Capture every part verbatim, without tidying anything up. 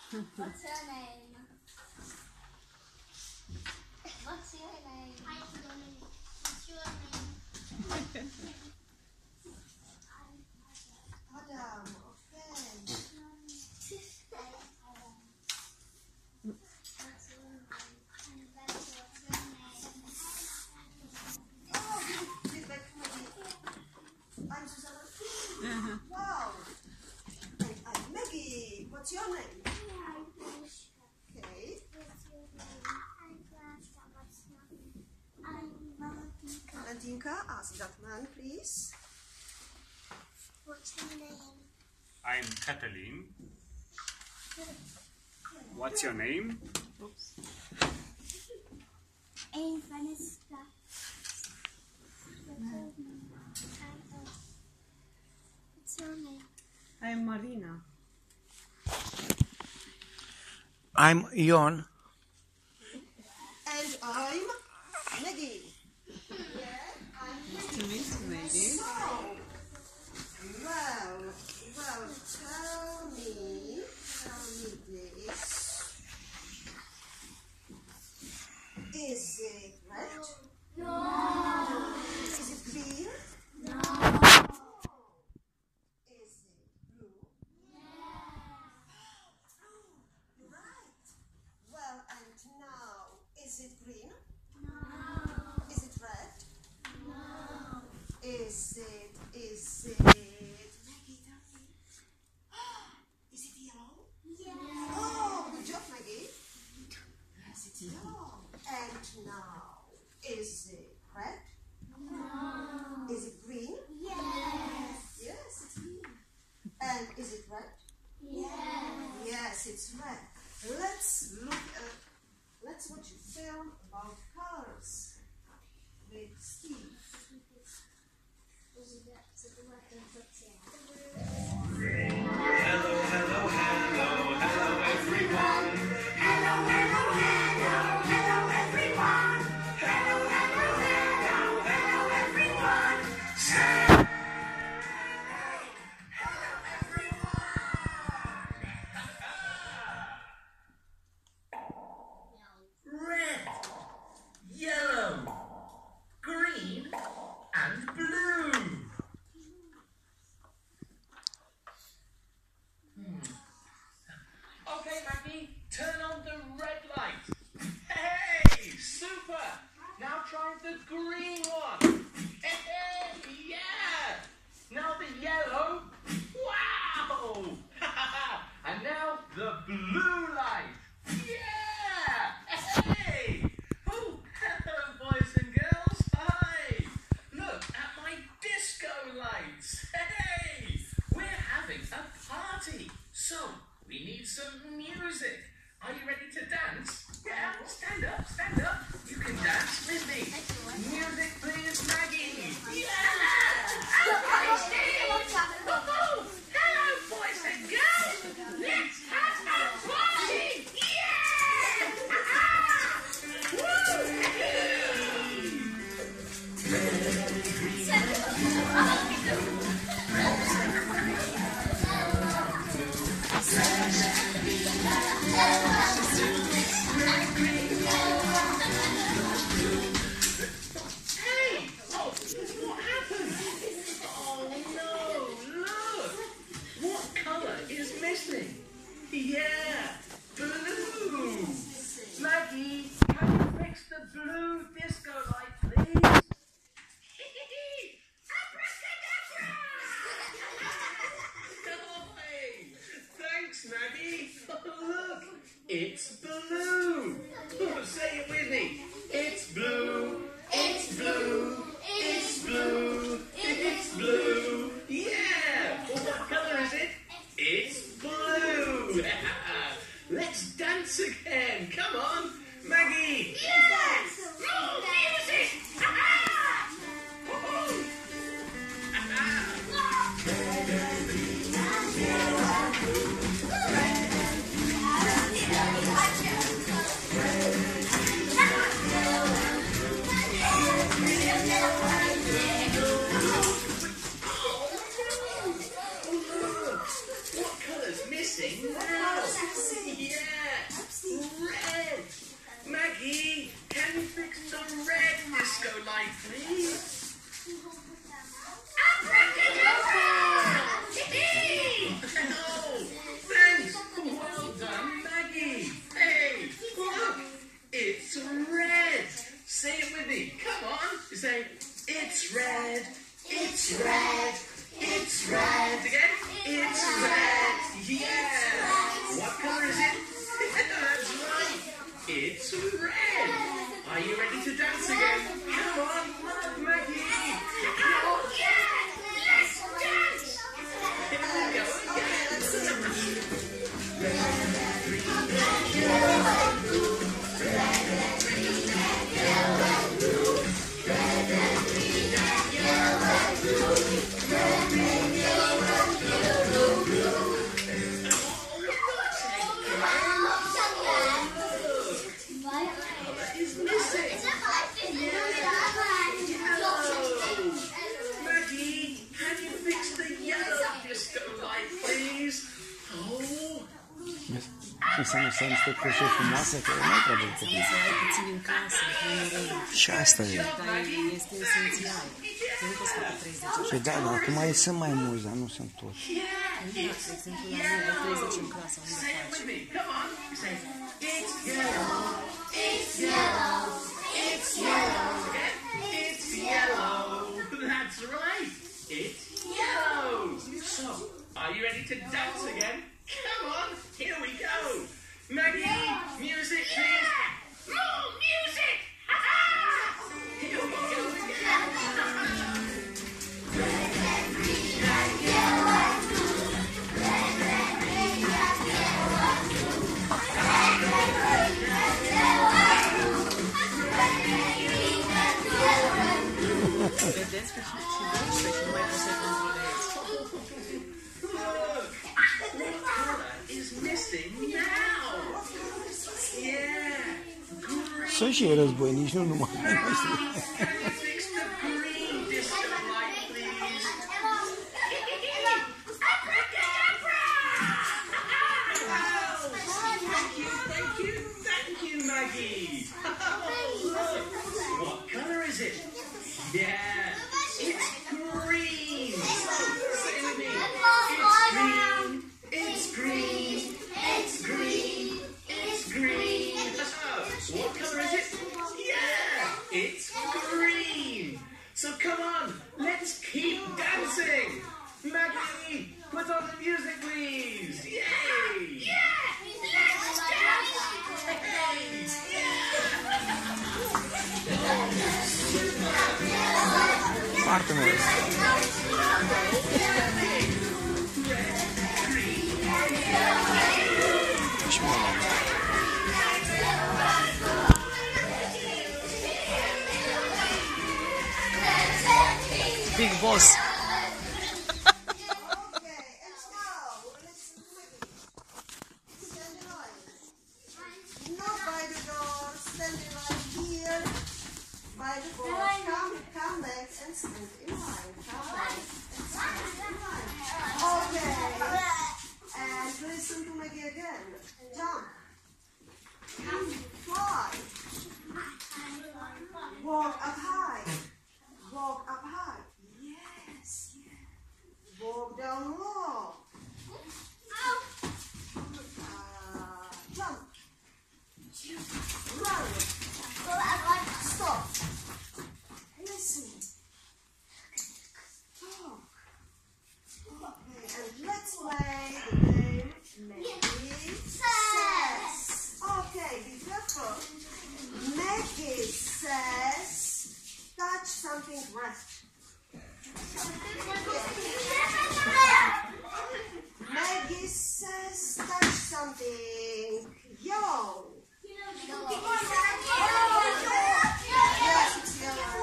What's her name? What's your name? I don't know. What's your name? Adam, okay. I'm Susanna. Wow. And I'm Maggie. What's your name? Okay. Valentinka, ask that man, please. What's your name? I'm Katalin. What's your name? Oops. I'm Vanessa. What's your name? I'm Marina. I'm Ion. And I'm Maggie. Yeah, I'm Nice to meet you, Maggie. So, well, well, tell me, tell me this. Is it red? No. Is it green? No. Is it blue? You're right. Well, and now, is it green? No. Is it red? No. Is it, is it, Maggie, tell me. Is it yellow? Yes. Oh, good job, Maggie. Yes, it's yellow. And now, is it red? No. Is it green? Yes. Yes, it's green. And is it red? Yes. Yes, it's red. Let's look at, let's watch a film about colors with Steve. Hello, hello, hello, hello everyone. Hello, hello, hello, hello everyone. Hello, hello, hello, hello everyone. Say hello everyone. Red, yellow, green, and blue. Okay, Maggie, turn on the red light. Hey, super! Now try the green one. Hey, yeah! Now the yellow. Wow! And now the blue light. Yeah! Hey! Oh, hello, boys and girls. Hi! Look at my disco lights. Hey! We're having a party. So, we need some music. Are you ready to dance? Yeah, stand up, stand up. You can dance with me. Music, please, Maggie. Yeah! Okay, Steve. Woohoo! Hello, boys and girls. Let's have a party. Hey! Oh, what happened? Oh no! Look! What colour is missing? Yeah, blue. Maggie, can you fix the blue disco light, please? Hey, thanks, Maggie. Look, it's blue. Oh, say it with me. It's blue. It's blue. It's blue. It's blue. Yeah. Well, what colour is it? It's blue. Let's dance again. Come on, Maggie. Yes. Roll music. Woohoo. What colour's missing now? Yeah. Red. Maggie, can you fix the red disco light, please? Oh, thanks. Well done, Maggie. Hey, look, it's red. Say it with me. Come on. You say, it's red. It's red. It's red. Again. It's red. Yeah. What color is it? That's right. It's red. Are you ready to dance again? Come on, Maggie. Oh, yeah. Let's dance. Here we go. Is missing. Maggie, can you fix the yellow disco light, please? Oh. Și să nu stăm stă cu șef frumoasă, că nu trebuie să Să ai puțin în casă, în primul rând. Și asta e. Dar este esențial. Nu poți să treizeci. Păi da, dar acum mai sunt mai mulți, dar nu sunt toți. De exemplu, la noi, de treizeci în clasă, unde Say it faci? with me. Come on. Say, it's yellow. It's yellow. It's yellow. Again. It's yellow. That's right. It's yellow. So, are you ready to dance again? Come on. Here we go. Maggie, music, please. Oh, music. Here we go again. Vedeți că și dorește și nu mai poți să controlezi. Look, what color is missing now? Yeah, green. Sunt și război, nici nu numai. Can you fix the green disco light, please? Thank you, thank you, thank you, Maggie. Look, what color is it? Yeah, it's green. Say it with me. It's green. It's green. It's green. It's green. Oh, what color is it? Yeah, it's green. So come on, let's keep dancing. Maggie, put on the music, please. Yay! Yeah, let's dance. Hey, Foarte mult. Și mă luam. Big Boss. Okay, and now let's stand in line. Not by the door, stand in line here. By the door, come, come back and stand in line. Come back and stand in line. Okay. And listen to Maggie again. Jump. Fly. Walk up high. Walk up high. Yes. Walk down low. Uh, jump. Run. Stop. Listen. Talk. Okay, and let's play the game Maggie says. Okay, be careful. Maggie says, touch something red. Maggie says, touch something yellow. Yes, it's yellow.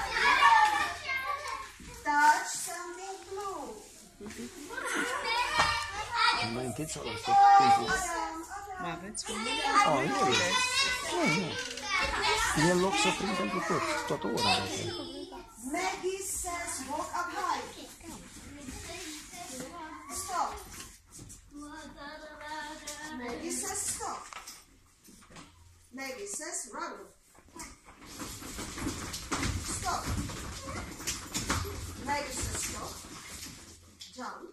Touch something blue. Mai întâi să o lăsă. Adam, Mai Adam. aveți unde? Oh, nu e. Nu, nu. E loc să prind pentru tot. Toată ora. Maggie says, walk up high. Stop. Maggie Maggie says run. Stop. Maggie says stop. Jump.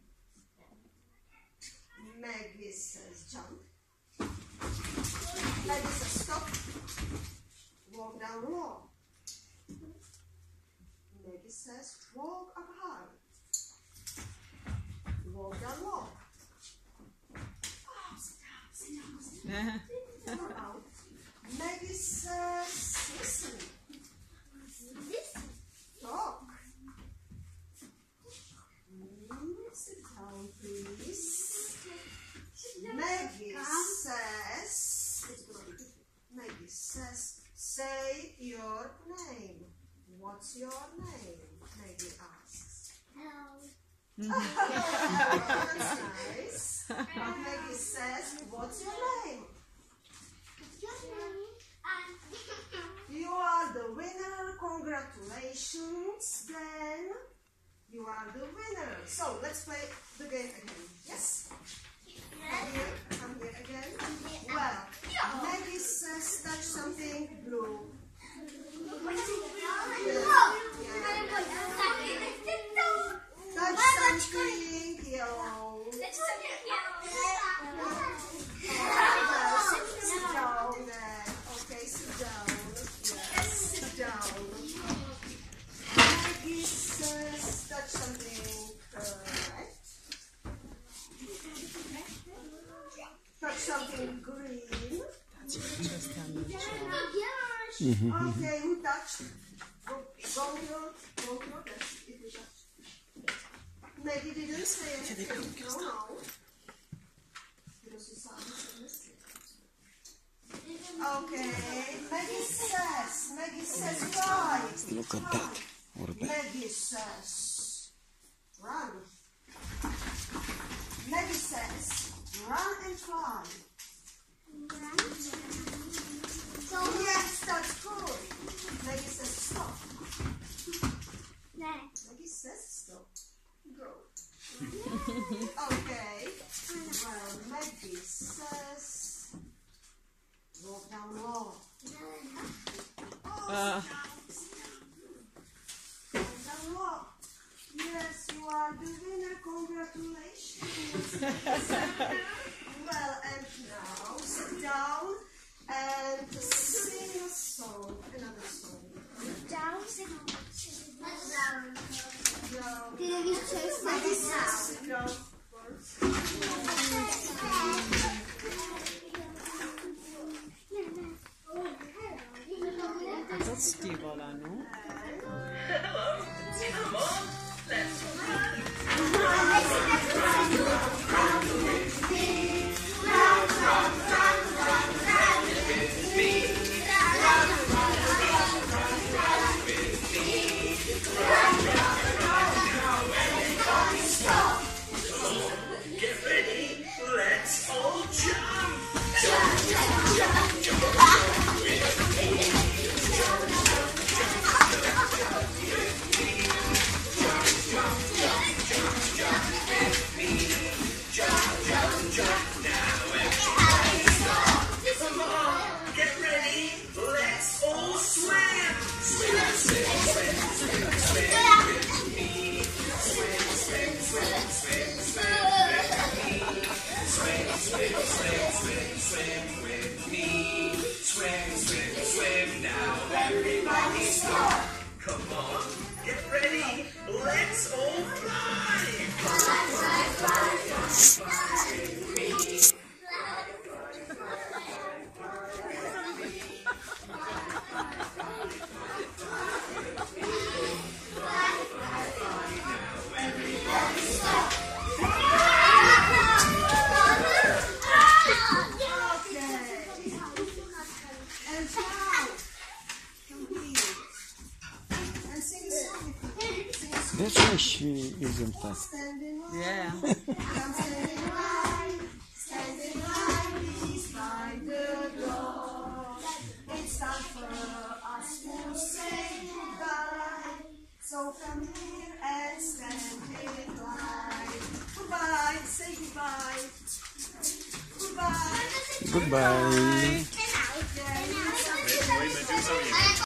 Maggie says jump. Maggie says stop. Walk down the wall. Maggie says walk up high. Walk down the wall. Oh, sit down, sit down, sit down. Sit down. Maggie says listen. Talk. Mm, sit down, please. Maggie says, Maggie says, say your name. What's your name? Maggie asks. Hello. Oh, that's nice. But Maggie says, what's your name? You are the winner. Congratulations, then. You are the winner. So let's play the game again. Yes? Come here. Come here again. Well, Maggie says touch something blue. Touch something yellow. Sit down then. Okay, sit down. Yes, sit down. Maggie says touch something correct. Touch something green. Just a minute. Okay, who touched? Go, go your, go your best if you touched. Maggie didn't say anything. No, no. Because you saw this. Okay, Maggie says, Maggie says fly. Look at that. What a bad. Maggie says run. Maggie says run and fly. Yes, that's good. Maggie says stop. Maggie says stop. Go. Okay. Well, Maggie says walk down the wall. Uh, Walk down the wall. Yes, you are the winner. Congratulations. Well, and now sit down and sing a song, another song. Down, sit down. No. Did you choose Maggie my says sit down first. that's Tivola, no? Hello. Come on. Let's run. Get ready. Let's all jump. Come on. Get ready. Let's all swim. Swim, swim, swim, swim, swim with me. Swim, swim, swim, swim, swim with me. Swim, swim, swim, swim, swim with me. Swim, swim, swim. Now everybody stop. Come on. Get ready. Let's all fly. Fly, fly, fly, fly, fly with me. And now, complete. And sing a song with me. Sing a song. That's why she isn't that. Stand in line. Yeah. Come stand in line. Stand in line, please find the door. It's time for us to say goodbye. So come here and stand in line. Goodbye. Say goodbye. Goodbye. Goodbye. Yeah. show you.